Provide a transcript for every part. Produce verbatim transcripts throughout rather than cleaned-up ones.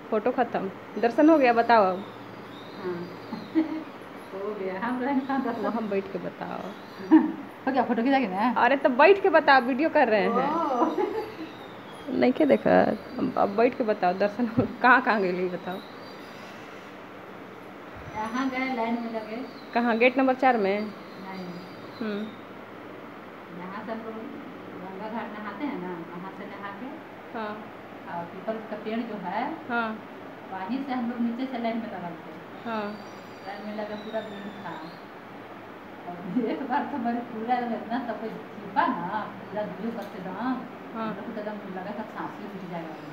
Photo खत्म, दर्शन हो गया? बताओ अब। हाँ हो गया, हम रहेंगे कहाँ दर्शन। वहाँ बैठ के बताओ। हो गया, फोटो खींचा कि ना? अरे तो बैठ के बताओ, वीडियो कर रहे हैं। ओ नहीं क्या देखा? अब अब बैठ के बताओ, दर्शन हो कहाँ कहाँ गई बताओ। यहाँ गए, लाइन में लगे। कहाँ? गेट नंबर चार में? नहीं, हम्म यहाँ से हम लोग गंगा घाट नहाते हैं ना, वहाँ से नहा के हाँ और पीपल का पेड़ जो है हाँ वहीं से हम लोग नीचे से लाइन में लगा थे। हाँ लाइन में लगा, पूरा भीड़ था। और एक बार तो मेरे पूरा इतना सब कुछ छिपा ना, पूरा दूर पर से एकदम हाँ। हम लोग को एकदम लगा था सांस भी टूट जाएगा।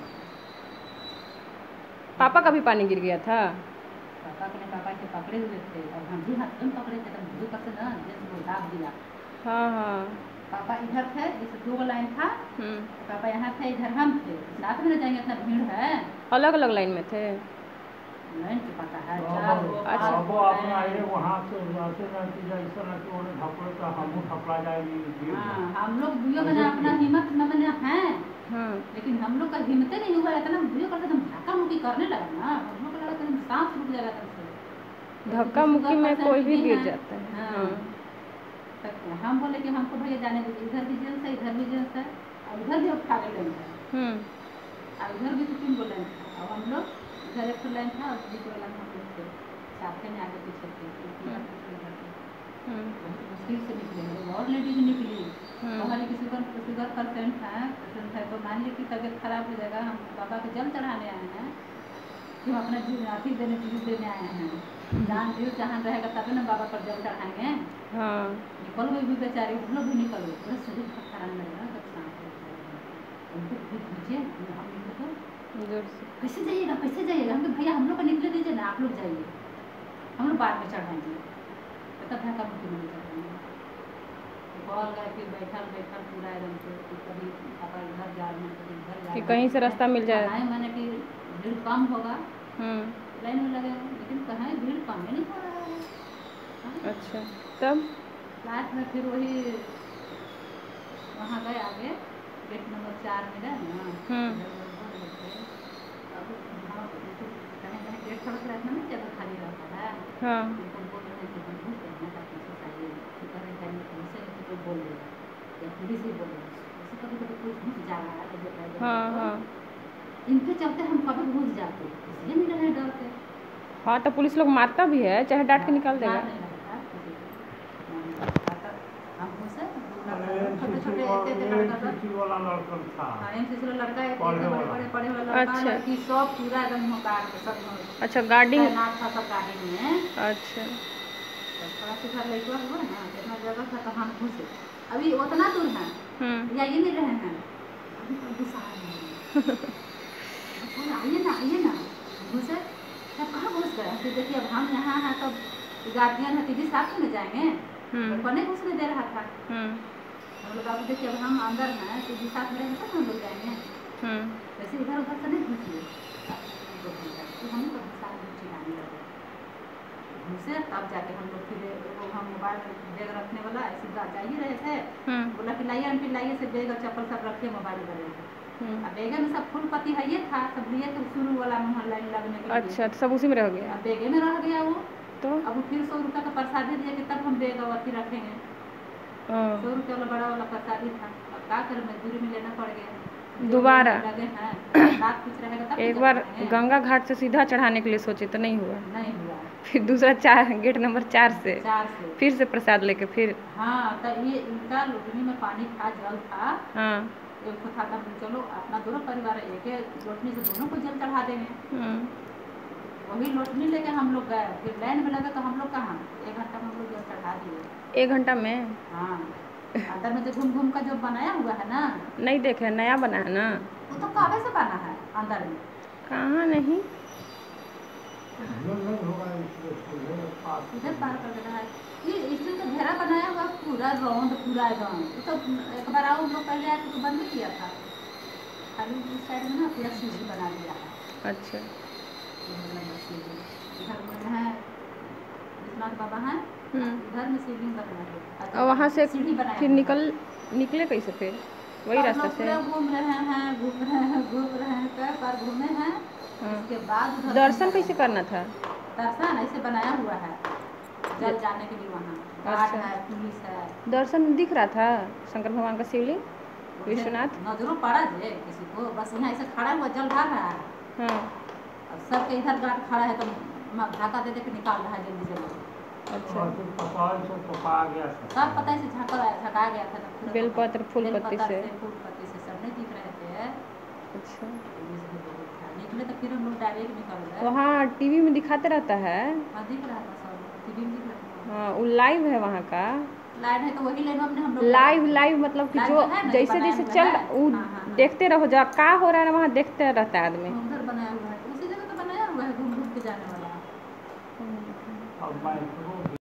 पापा का भी पानी गिर गया था? पापा के पापा के पकड़े हुए थे और हम भी हाथ में पकड़े थे, एकदम दूर पर से ना जैसे वो दाब दिया। हाँ हाँ। पापा इधर थे, जैसे दो लाइन था, हम्म पापा यहाँ थे, इधर हम थे, साथ में न जाएंगे, इतना भीड़ है। अलग अलग लाइन में थे? लाइन के पता है तो चार अब गो अच्छा। पाँच अब गो अपना लाइन। ये वहाँ से ऐसे ना कि ऐसा ना कि उन्हें धपड़े का हमू ठपड़ा जाएगी भीड़। हाँ, हम लोग दुइयों बने अपना हिम्मत न बने हैं, हाँ लेकिन हम लोग का हिम्मत नहीं हुआ, इतना दुइयों करके तुम धक्का मुक्की करने लगा ना, हम लोग को लगा कि सांस रुक जाएगा तुमसे। धक्का मुक्की में कोई भी गिर जाता है। हाँ, हाँ। तो हम बोले कि हमको भैया जाने दीजिए, इधर भी जेंट्स है, इधर भी जेंट्स है, और इधर भी उठा के लाइन है, हम्म और इधर भी तो तीन गो लाइन था, और हम लोग इधर एक लाइन था और दूसरा लाइन हम लोग थे, साथ में आगे पीछे थे, हम्म बहुत मुश्किल से निकले लोग, और लेडीज निकली। हमारे किसी पर शुगर पेशेंट है, पेशेंट है तो मान लीजिए कि तबीयत खराब हो जाएगा, हम बाबा को जल चढ़ाने आए हैं कि हम अपना अथी देने जीव देने आए हैं, जान जीव जहाँ रहेगा तभी ना बाबा पर जल चढ़ाएंगे। हाँ निकल गई भी बेचारी, हम लोग भी निकल गए, पूरा शरीर खराब लगेगा जब सांस उनको भी दीजिए, हम इनको तो जोर से। कैसे जाइएगा कैसे जाइएगा, हम भैया हम लोग को निकले दीजिए ना, आप लोग जाइए, हम लोग बाद में चढ़ाएंगे, तब धक्का मुक्की नहीं चढ़ाएंगे। कॉल गए, फिर बैठल बैठल पूरा एकदम से कभी पापा इधर जा रहे हैं, कभी इधर जा रहे कि हैं, कहीं से रास्ता मिल जाए। कहाँ मैंने कि भीड़ कम होगा, हम्म लाइन में लगे, लेकिन कहाँ भीड़ कम ही नहीं हो रहा है। अच्छा, तब लास्ट में फिर वही वहाँ गए आगे, गेट नंबर चार में गए ना, कहीं कहीं गेट सड़क रहना नहीं जगह खाली रहता है। हाँ उनको बोल रहे थे हम घूस रहे हैं ताकि सोसाइटी फिक्र है जाने पुलिस से कोई बोल देगा या पुलिस ही बोल देगा, ऐसे कभी कभी कोई घुस जा रहा है तो हाँ हाँ इनके चलते हम कभी घुस जाते, इसलिए नहीं रहे डर के। हाँ तो पुलिस लोग मारता भी है, चाहे डांट के निकाल देगा। हम घुसे, अरे छोटे छोटे किसी ऐसे वाला लड़का किसी वाला लड़का था। हाँ एम सी सी लड़का है, पढ़ने बड़े वाला। बड़े पढ़े वाला लड़का, अच्छा। लड़की सब पूरा एकदम मुकार के सब अच्छा गार्डिंग। तैनात था सब गाड़ी में। अच्छा तो थोड़ा सा लड़का हुआ ना, इतना जगह था तो हम घुसे, अभी उतना दूर है हम्म या ये नहीं रहे हैं, अभी कोई गुस्सा नहीं आइए ना आइए ना, घुसे तब कहाँ घुस गए, फिर देखिए अब हम यहाँ हैं तो गार्जियन है, टीवी साथ में जाएंगे, लड़का नहीं घुसने दे रहा था। हम लोग बाबू देखिए अब हम अंदर हैं, टीवी साथ में रहेंगे तब हम लोग जाएंगे, वैसे इधर उधर से नहीं घुसिए, तो हम लोग साथ में चिल्लाने लगे घुसे, तब जाके हम लोग फिर हम मोबाइल बैग रखने वाला ऐसे जाइए रहे थे, बोला कि लाइए आंटी लाइए से बैग और चप्पल सब रखे मोबाइल करेंगे, अब बेगे में सब फूल पत्ती है ये था, सब लिए थे शुरू वाला में लाइन लगने के लिए। अच्छा तो सब उसी में रह गया। अब बेगे में रह गया वो, तो अब वो फिर सौ रुपये का प्रसादी दिया कि तब हम बेग और अथी रखेंगे, सौ रुपये वाला बड़ा वाला प्रसादी था, अब क्या करें मजबूरी में लेना पड़ गया दोबारा। लगे हैं रात कुछ रहेगा तब एक बार गंगा घाट से सीधा चढ़ाने के लिए सोचे तो नहीं हुआ, नहीं हुआ, फिर दूसरा चार गेट नंबर चार से चार से फिर से प्रसाद लेके फिर। हाँ तो ये इनका लोटनी में पानी था, जल था, हाँ एक था तब चलो अपना दोनों परिवार एक लोटनी से दोनों को जल चढ़ा देंगे, वही लोटनी लेके हम लोग गए, फिर लाइन में लगे तो हम लोग कहाँ एक घंटा में हम लोग जल चढ़ा दिए। एक घंटा में? हाँ अंदर में जो घूम घूम का जो बनाया हुआ है ना, नहीं देखे, नया बना है ना? वो तो काबे से बना है अंदर में। कहाँ नहीं, इधर पार कर देना है, ये स्टील का घेरा बनाया हुआ पूरा राउंड, पूरा एकदम, तो एक बार आओ लोग पहले आके तो बंद किया था, खाली इस साइड में ना पूरा सीढ़ी बना दिया है। अच्छा इधर में है विश्वनाथ बाबा हैं, इधर में शिवलिंग बना है, और वहाँ से सीढ़ी बनाया फिर निकल निकले कैसे फिर? वही रास्ता से घूम रहे हैं घूम रहे हैं घूम रहे हैं कई बार घूमे हैं, उसके बाद उधर दर्शन कैसे करना था? दर्शन ऐसे बनाया हुआ है जल जाने के लिए, वहाँ गार्ड है, पुलिस है। दर्शन दिख रहा था शंकर भगवान का शिवलिंग विश्वनाथ? नजरों पड़ा जे किसी को, बस यहाँ ऐसे खड़ा हुआ जल ढाल रहा है। हाँ। अब सबके इधर गार्ड खड़ा है तो धाका दे दे के निकाल रहा है जल्दी जल्दी। अच्छा। सब पता है से झाका झका गया था ना, बेलपत्र फूल पत्ती से फूल पत्ती से सब नहीं दिख रहे थे। अच्छा। निकले तो फिर हम लोग डायरेक्ट निकल गए। वहाँ टीवी में दिखाते रहता है? हाँ दिख रहा था सब, टीवी में दिख रहा था। हाँ वो लाइव है वहाँ का? लाइव है तो वही लाइन हमने हम लोग लाइव लाइव मतलब कि जो जैसे जैसे चल वो देखते रहो, जा का हो रहा है ना वहाँ देखते रहता है आदमी। उधर बनाया हुआ है, उसी जगह तो बनाया हुआ है घूम घूम के जाने वाला। अब मैं